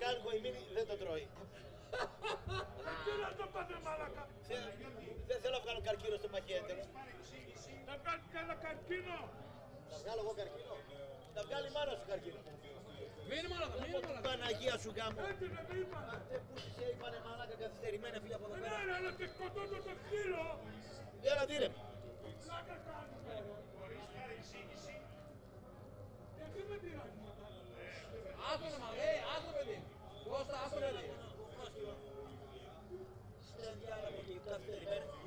αν γοημίνι δεν το τρώει. Τι να το πάτε μαλάκα. Δεν θέλω να βγάλω καρκίνο στο παχιέτερο. Να βγάλει κανένα καρκίνο. Να βγάλω εγώ καρκίνο. Να βγάλει η μάνα σου καρκίνο. Μείνε μάλακα, μείνε μάλακα. Παναγία σου γάμο. Έτσι δεν με είπανε. Πού σε είπανε μαλάκα καθυστερημένα φίλια από εδώ πέρα. Ναι ρε, αλλά και σκοτώνω το σκύλο. Έλα τι ρε. Πλάκα κάνουμε. Χωρίς παρεξήγηση. Γιατί με πειράζει. Άστο ρε μαλάκα, άστο παιδί. Κώστα, άστο παιδί. Στην διάλογο και καθυστερημένα.